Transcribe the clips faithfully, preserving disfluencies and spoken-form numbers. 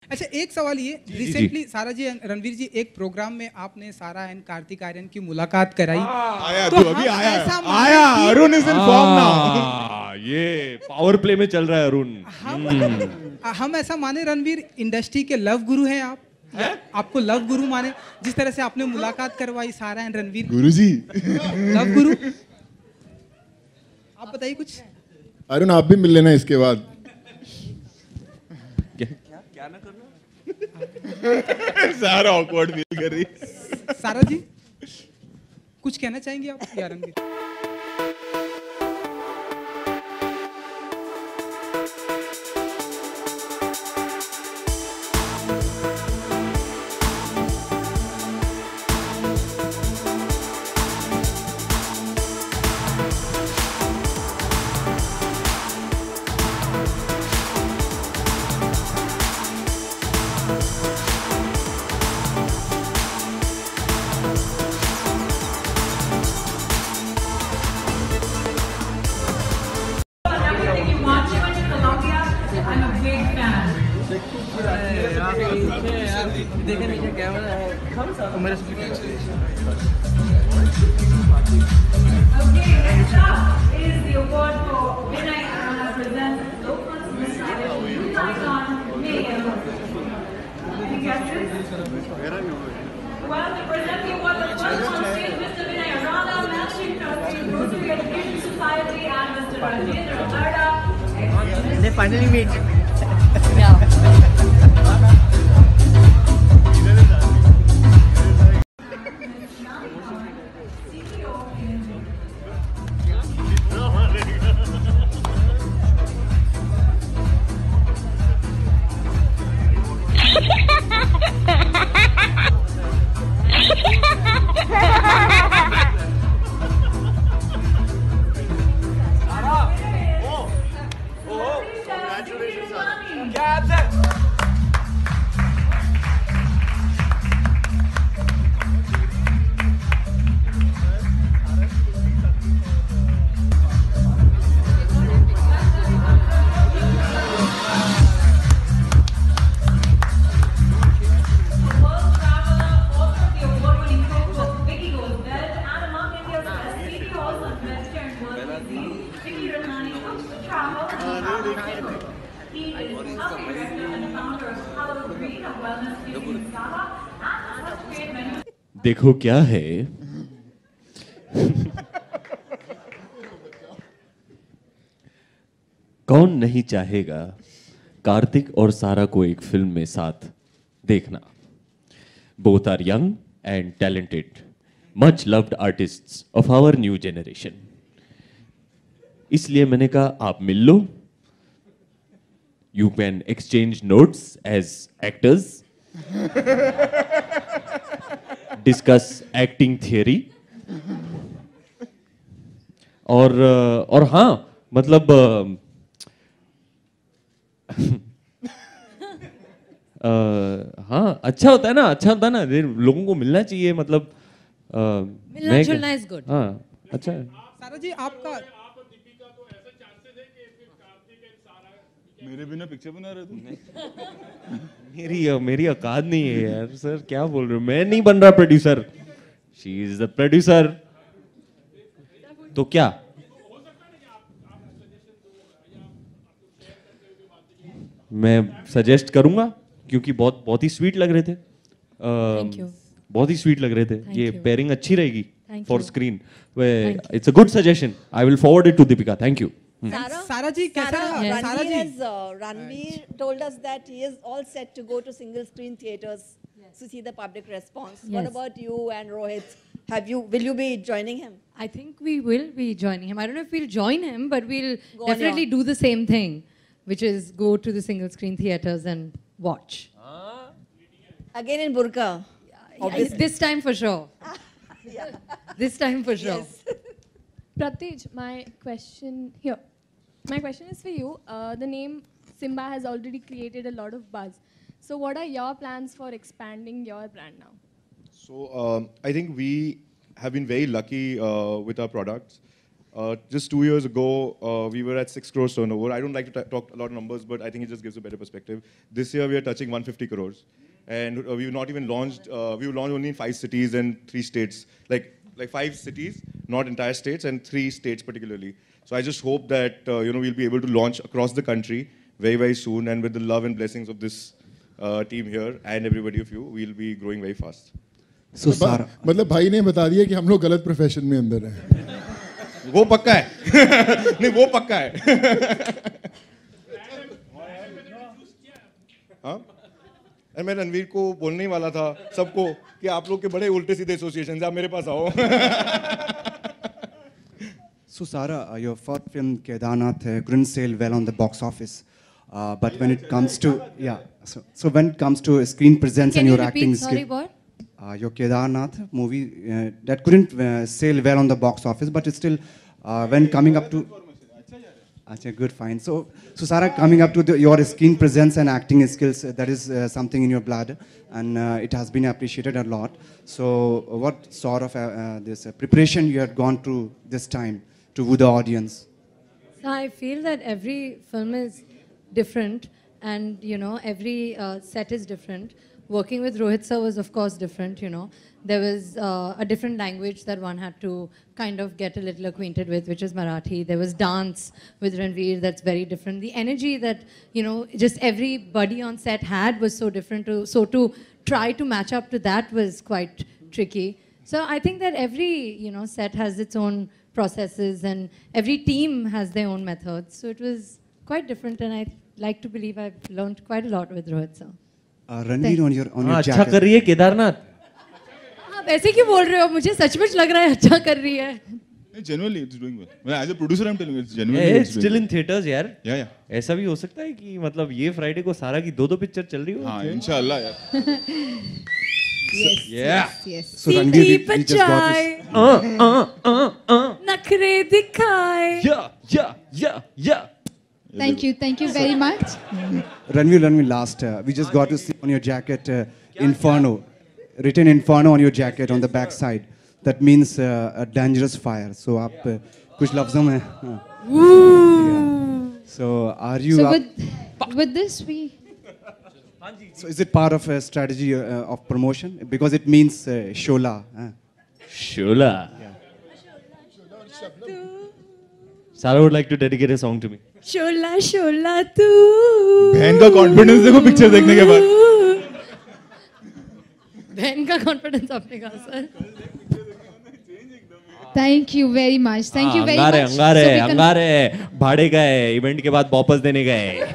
अच्छा एक सवाल ये, रिसेंटली सारा जी रणवीर जी एक प्रोग्राम में आपने सारा एंड कार्तिक आर्यन की मुलाकात कराई। आया तो तू अभी हम आया ऐसा माने आया कि- Arun is in form now. हाँ, ये पावर प्ले में चल रहा है अरुण। हम हम ऐसा माने रणवीर इंडस्ट्री के लव गुरु हैं आप, या आपको लव गुरु माने, जिस तरह से आपने मुलाकात करवाई सारा एंड रणवीर, गुरुजी लव गुरु। आप बताइए कुछ। अरुण आप भी मिल लेना इसके बाद। क्या ना करना? सारा ऑकवर्ड फील कर रही। सारा जी कुछ कहना चाहेंगे आप या रणवीर? They finally meet. देखो क्या है, कौन नहीं चाहेगा कार्तिक और सारा को एक फिल्म में साथ देखना। Both are young and talented, much loved artists of our new generation. इसलिए मैंने कहा आप मिल लो, you can exchange notes as actors, discuss acting theory, और और हाँ मतलब आ, हाँ अच्छा होता है ना, अच्छा होता है ना, लोगों को मिलना चाहिए, मतलब आ, मिलना जुलना इज गुड। हाँ अच्छा है। सारा जी आपका मेरे बिना पिक्चर बना रहे तुम? मेरी मेरी औकात नहीं है यार सर, क्या बोल रहे हो, मैं नहीं बन रहा producer, she is the producer. तो क्या मैं सजेस्ट करूंगा, क्योंकि बहुत बहुत ही स्वीट लग रहे थे, Thank you. बहुत ही स्वीट लग रहे थे। Thank ये you. पेयरिंग अच्छी रहेगी Thank for you. Screen. Thank it's a good suggestion, I will forward it to Deepika. Thank you. Sarah, Sara जी कैसा Sarah, रहा? Yes. सारा Ranveer ji has uh, Ranveer told us that he is all set to go to single screen theaters to see the public response. What Yes. about you and Rohit? Have you will you be joining him? I think we will be joining him. I don't know if we'll join him, but we'll Go on definitely your- do the same thing, which is go to the single screen theaters and watch. Again in burqa. Yeah, this time for sure. This time for sure. Pratij, my question here. My question is for you. Uh, the name Simba has already created a lot of buzz. So what are your plans for expanding your brand now? So um, I think we have been very lucky uh, with our products. Uh, just two years ago, uh, we were at six crores turnover. I don't like to t- talk a lot of numbers, but I think it just gives a better perspective. This year, we are touching one hundred fifty crores. And uh, we've not even launched, uh, we launched only in five cities and three states. Like, like five cities, not entire states, and three states particularly. So I just hope that, uh, you know, we'll be able to launch across the country very, very soon. And with the love and blessings of this uh, team here and everybody of you, we'll be growing very fast. So Sara, मतलब भाई ने बता दिया कि हम लोग गलत profession में अंदर हैं. वो पक्का है. नहीं, वो पक्का है. हाँ? और मैं रणवीर को बोलने ही वाला था सबको कि आप लोग के बड़े उल्टे सीधे एसोसिएशन आप मेरे पास आओ. So Sara, uh, your fourth film Kedarnath uh, couldn't sell well on the box office, uh, but when it comes to yeah, so, so when it comes to screen presence Can and you your repeat? acting Sorry, skill, what? uh, your Kedarnath movie uh, that couldn't uh, sell well on the box office, but it's still uh, when coming up to. Achha, good, fine. So, so Sara, coming up to the, your screen presence and acting skills, uh, that is uh, something in your blood, and uh, it has been appreciated a lot. So, uh, what sort of uh, uh, this uh, preparation you had gone through this time to woo the audience? So I feel that every film is different, and you know, every uh, set is different. Working with Rohit sir was of course different, you know. There was uh, a different language that one had to kind of get a little acquainted with, which is Marathi. There was dance with Ranveer that's very different. The energy that, you know, just everybody on set had was so different. To, so to try to match up to that was quite tricky. So I think that every, you know, set has its own processes and every team has their own methods. So it was quite different, and I like to believe I've learned quite a lot with Rohit sir. Uh, Ranveer, on your on your हाँ, अच्छा jacket. कर रही है केदारनाथ. आप ऐसे क्यों बोल रहे हो? मुझे सचमुच लग रहा है अच्छा कर रही है. Genuinely, it's doing well. Well, as a producer, I'm telling you, it's genuinely. Hey, it's it's doing still well. in theaters यार. Yeah, yeah. ऐसा भी हो सकता है कि मतलब ये फ्राइडे को सारा की दो दो पिक्चर चल रही हो. हाँ, इंशाल्लाह यार. Yes, Yeah. yes, yes. So Ranveer, we, सीटी we just got बचाए, this. Uh, uh, uh, uh. नखरे दिखाए. Yeah, yeah, yeah, yeah. Thank you, thank you very much. Ranveer, Ranveer, last, uh, we just got to see on your jacket uh, Inferno, written Inferno on your jacket on the back side. That means uh, a dangerous fire. So, आप uh, कुछ लफ्ज़ों में. हाँ. Yeah. So, are you? So up- with, with this, we... so, is it part of a strategy uh, of promotion? Because it means uh, Shola. Huh? Shola. Sarah would like to dedicate a song to me. शोला शोला तू. बहन का confidence देखो picture देखने के बाद. बहन का confidence आपने कहा sir. Thank you very much. Thank you very अंगारे much. अंगारे So we can- अंगारे भाड़े गए इवेंट के बाद वापस देने गए.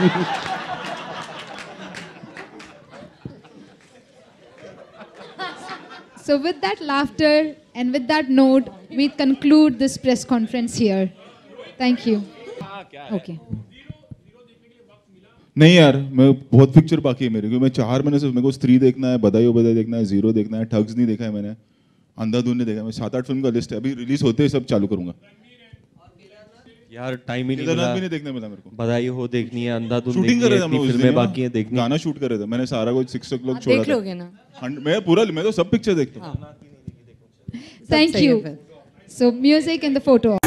So with that laughter and with that note, we conclude this press conference here. Thank you. Okay. नहीं यार, मैं बहुत पिक्चर बाकी है मेरे, क्योंकि मैं चार महीने से मेरे को स्त्री देखना है, बधाई हो बधाई देखना है, जीरो देखना है, ठग्स नहीं देखा है मैंने, अंधाधुन नहीं देखा है, मैं सात आठ फिल्म का लिस्ट है, अभी रिलीज होते ही सब चालू करूंगा. यार टाइम ही नहीं केदारनाथ मिला. भी नहीं देखने मिला मेरे को. बधाई हो देखनी है, अंधाधुन शूटिंग कर देखनी रहे है, थे हम लोग इतनी उस दिन, फिल्में हाँ. बाकी हैं देखनी. गाना शूट कर रहे थे, मैंने सारा कुछ सिक्स ओ क्लॉक आप छोड़ा देख था. लोगे ना. हंड- मैं पूरा मैं तो सब पिक्चर देखता हूँ. Thank सही है you. फिर. So music and the photo.